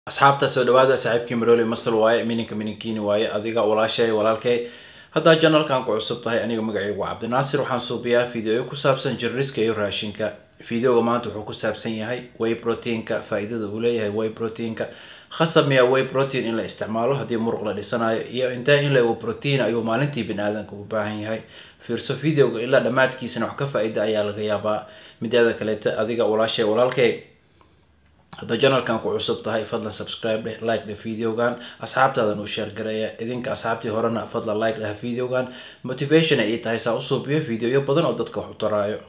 asxaabta soo dhawaada saaxiibkii Maroli Masal waaye mininkiini waaye adiga walaashay walaalkay hadda channelkan ku cusub tahay aniga magacaygu waa Cabdinaasir waxaan soo biyaa video ku saabsan jirriska iyo raashinka videoga maanta wuxuu ku saabsan yahay whey proteinka faa'iidada uu leeyahay whey proteinka khasab miya whey protein in la isticmaalo hadii muruq la dhisanayo iyo inta in la protein ayuu maalintii bini'aadanka u baahan yahay fiirso videoga ilaa dhamaadkiisana wax ka faa'iido ayaa laga yaabaa mideeda kale adiga walaashay walaalkay هذا channel كان كعصب تهاي فضلا سبسكرايب لايك للفيديو كان أصحابتي هذا نشير قرايا إذن كأصحابتي هرنا فضلا لايك له فيديو كان موتيفيشن أي تهاي سأوصل بيه فيديو يبدأ أودتك حطرايو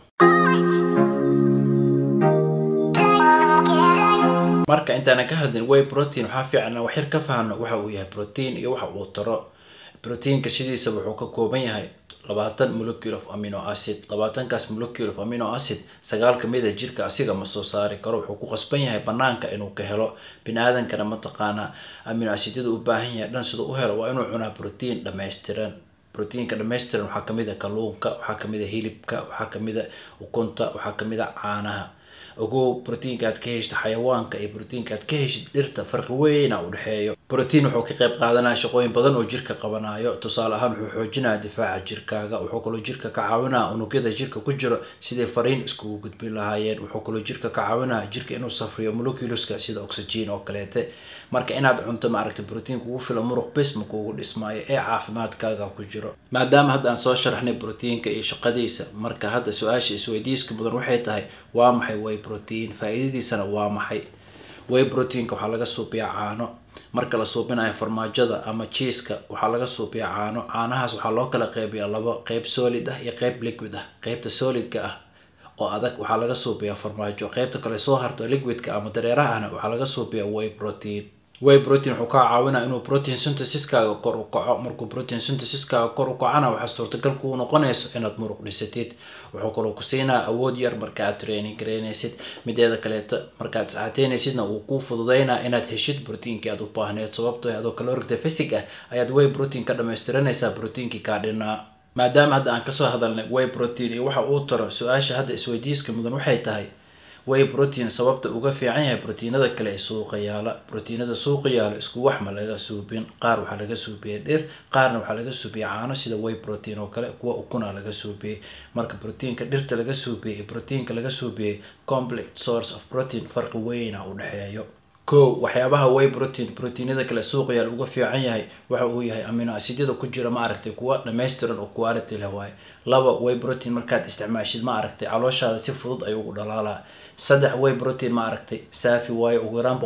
marka intaana ka hadlin whey protein waxa fiican wax yar ka faahno waxa uu yahay protein iyo waxa uu taro proteinka sidiisa wuxuu ka kooban yahay 20 molecule of amino acid 20 kaas molecule of amino acid sagaal kamid ah jirka asiga ma soo saari karo wuxuu ku qasban yahay banaanka inuu ka helo bini'aadankana ma taqaana amino acidyadu u baahan yahay dhan sida u helo waa inuu cunaa protein dhameystiran proteinka dhameystiran waxa kamid ah kalluunka waxa kamid ah hilibka waxa kamid ah ukunta waxa kamid ah caanaha ugu protein ka heshid xayawaanka iyo protein ka heshid dhirta farqi weyn u dhaxeeyo protein wuxuu ka qayb qaadanaa shaqooyin badan oo jirka qabanayo tusaale ahaan wuxuu xoojinaa difaaca jirkaaga wuxuu kaloo jirka ka caawinaa unugyada jirka ku jiro sidii fariin isku gudbin lahaayeen wuxuu kaloo jirka ka caawinaa jirka inuu safriyo moleculeska sida oxygen oo kaleete marka inaad cunto ma aragtay protein kugu filan muruq bes ma kugu dhismaayo ee caafimaadkaaga ku jiro maadaama hadda aan soo sharaxnay proteinka iyo shaqadiisa marka hadda su'aasha isweydiiska mudan waxay tahay waa maxay whey protein faa'iidadiisana waa maxay whey proteinka waxa laga suubiyaa caano marka la suubinayo farmaajada ama cheese-ka waxa laga suubiyaa caano caanahaas waxa loo kala qaybiyaa laba qayb solid ah iyo qayb liquid ah qaybta solid-ka ah oo adag waxa laga suubiyaa farmaajo qaybta kale soo harto liquid-ka ama dareerahana waxa laga suubiyaa whey protein whey protein wuxuu ka caawinaa inuu protein synthesis-kaaga kor u kaco markuu protein synthesis-kaaga kor u kacana waxa suurtagal ku noqonayso inaad muruq dhisatid wuxuu kaloo ku siinaa awood yar marka aad training gareynaysid mideeda kaleeta marka aad saxateynaysidna uu ku fududeynaa inaad heshid proteinka aad u baahneed sababtoo ah caloric deficit ah ayaad whey protein ka dhameystiranaysaa proteinki ka dhinaa maadaama hadda aan ka soo hadalnay whey protein iyo waxa uu taro su'aasha hadda isweydiiska mudan waxay tahay whey protein sababta uga fiican yahay proteinada kale ee suuqa yaala proteinada suuqa yaala isku wax ma laga suubin qaar waxa laga suubiyay dhir qaarna waxa laga suubiyay caano sida whey protein oo kale kuwa ukuna laga suubiyay marka proteinka dhirta laga suubiyay proteinka laga suubiyay complex source of protein farqi weyn u dhaxeeyo waxyaabaha whey proteinada kale suuqa yaala uga fiican yahay waxa uu yahay amino acidyada ku jira ma aragtay kuwa dhameystiran oo quality leh waay laba whey protein markaad isticmaashid ma aragtay calooshaada si fudud ayuu ugu dhalaalaa saddex whey protein ma aragtay saafi waaye ugu yaraan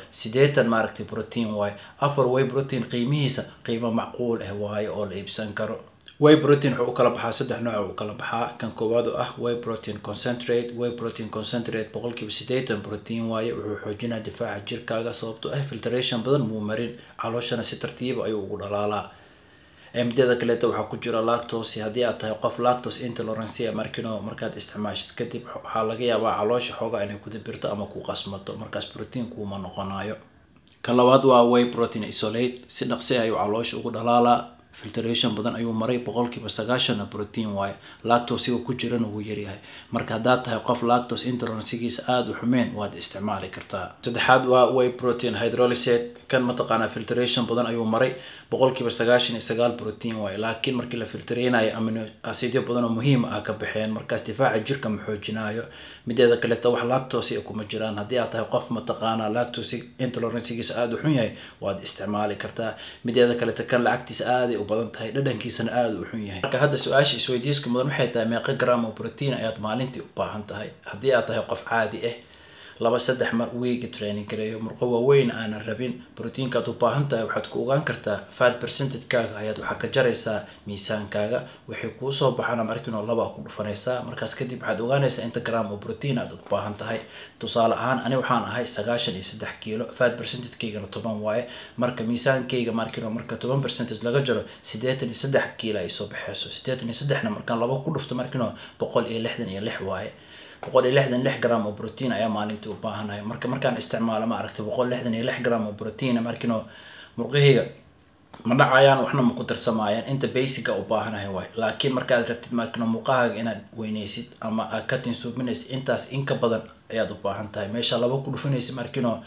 80% ma aragtay protein waaye afar whey protein qiimihiisa qiimo macquul ah waaye oo la iibsan karo whey protein wuxuu kala baxaa saddex nooc kala baxaa kan koowaad ah whey protein concentrate 80% protein waaye wuxuu xoojinaa difaaca jirkaaga sababtoo ah filtration badan muu marin calooshana si tartiib ayuu ugu dhalaalaa mideeda kaleeta waxaa ku jira lactose haddii aad tahay qof lactose intolerance markaad isticmaashid kadib waxaa laga yaabaa caloosha xoogaa inay ku dibirto ama ku qasmato markaas protein kuuma noqonayo kan labaad waa whey protein isolate si dhaqsi ayuu caloosha ugu dhalaalaa filtration badan ayuu maray 90% protein waaye lactose ku jirana wuu yar yahay marka hadaad tahay qof lactose intolerance-giisa aad u xumeen waad isticmaali kartaa saddexaad waa whey protein hydrolysate kan ma taqaana filtration badan ayuu maray 99% protein waaye laakiin markii la filtreynayo amino acidyo badan oo muhiim ah ka baxeen markaas difaaca jirka ma xoojinayo mideeda kale wax lactose kuma jiraan haddii aad tahay qof ma taqaana lactose intolerance-giisa aad u xun yahay waad isticmaali kartaa mideeda kale kan lacagtiisa aad u badan tahay dhadhankiisana aad u xun yahay marka hadda su'aasha isweydiiska mudan waxay tahay meeqa gram oo protein ayaad maalintii u baahan tahay haddii aad tahay qof caadi ah 2-3 mar week training gareeyo murqo waaweyn aan rabin proteinka aad u baahan tahay waxaad ku ogaan kartaa fat percentage-kaaga ayaad waxa ka jaraysaa miisaankaaga waxay kuu soo baxana markiino 2 ku dhufanaysaa markaas kadib waxaad ogaanaysaa inta gram oo protein aad u baahan tahay tusaale ahaan ani waxaan ahay 93 kilo fat percentage-kaygana 10 waaye marka miisaankayga markiino marka 10% laga jaro 83 kilo ay soo baxayso 83 na markaan 2 ku dhufto markiino 166 waaye 166 gram oo protein ayaa maalintii u baahanahay markaan isticmaalo ma aragtay 166 gram oo protein markiino murqahiga ma dhacayaan waxna ma ku darsamayaan inta basic u baahanahay way laakiin marka aad rabtid markiino murqahaaga inaad weynaysid ama aad ka tinsuubinaysid intaas in ka badan ayaad u baahan tahay meesha laba ku dhufanaysa markino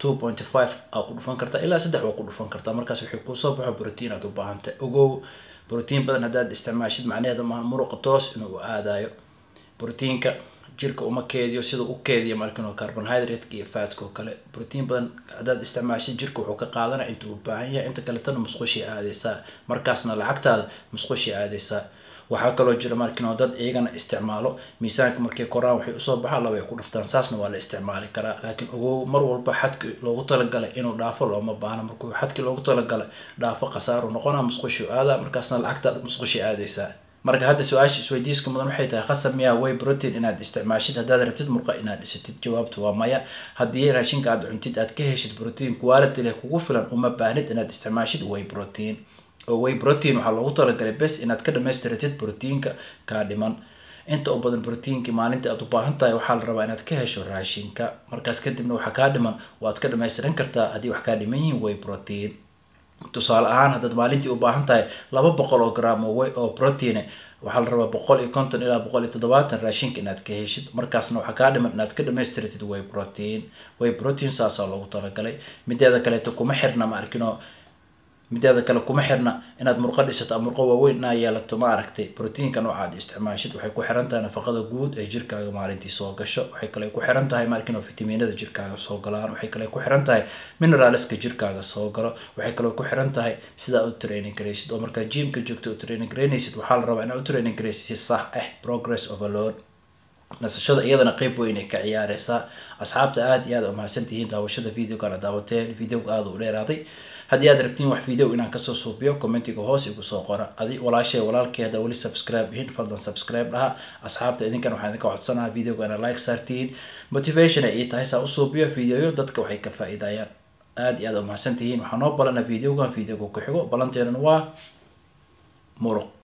2.5 aad ku dhufan kartaa ilaa 3 waa ku dhufan kartaa markaas wixii ku soo baxo protein aad u baahan tahay ogow protein badan hadaad isticmaashid macnaheedu maahan muruqa toos inuu aadayo proteinka jirka uma keediyo sida u keediyo markino carbohydrate iyo fat ko kale protein badan hadaad isticmaashid jirka wuxuu ka qaadanaa intuu u baahan yahay inta kale tan musqushi aadaysa markaasna lacagtaada musqushi aadaysa waxaa kaloo jira markino dad iyagana isticmaalo miisaanka markay koraan waxay usoo baxaan laba ay ku dhuftaan saasna waa la isticmaali karaa laakiin ogow mar walba xadki loogu talagalay inuu dhaafo looma baahna markuu xadki loogu talagalay dhaafo khasaaro noqonaa musqushi aada markaasna lacagtaada musqushi aadaysa marka hadda su-aasha isweydiiska mudan waxay tahay khasab miyaa whey protein inaad isticmaashid haddaad rabtid murqa inaad dhisatid jawaabtu waa maya haddii raashinka aad cuntid aad ka heshid protein quality leh kugu filan uma baahnid inaad isticmaashid whey protein oo whey protein waxaa loogu talagalay bes inaad ka dhamaystiratid proteinka kaa dhiman inta u badan proteinki maalinta aad u baahan tahay waxaa la rabaa inaad ka hesho raashinka markaas kadibna waxaa kaa dhiman waad ka dhamaystiran kartaa haddii wax kaa dhiman yihiin whey protein tusaale ahaan haddaad maalintii u baahan tahay 200 gram oo whey oo protein waxaa la rabaa 150 ilaa 170 raashinka inaad ka heshid markaasna waxaa kaa dhiman inaad ka dhamaystiratid whey protein saasaa loogu talagalay mideeda kaleeto kuma xirna ma arkino mideeda kale kuma xirna inaad murqa dhisato ama murqa waaweyn inaa yeelato ma aragtay proteinka noocaad isticmaashid waxay ku xiran tahay nafaqada guud ee jirkaaga maalintii soo gasho waxay kale ku xiran tahay markino fitamiinada jirkaaga soo galaan waxay kale ku xiran tahay mineralska jirkaaga soo galo waxay kale ku xiran tahay sida aad u training gareysid oo marka gymka joogto u training gareynaysid waxaa la rabaa inaad u training gareysid si sax ah progress overload nasashada iyadana qayb weyn ay ka ciyaareysaa asxaabta aad iyo aad u mahadsantihiin daawashada videoga daawateen videoga aad u dheeraaday haddii aad rabtiin wax video inaan kasoo suubiyo commentiga hoos igu soo qora adi walaashay walaalkay haddaa weli subscribe ihin fadlan subscribe dhaha asxaabta idinkan waxaan idinka codsanaha videoga inaa like saartiin motivation ay ii tahay saa u suubiyo videoyo dadka waxay ka faa'iidayaan aad iyo aad u mahadsantihiin waxaa noo balana videoga ku xigo balanteenan waa muruq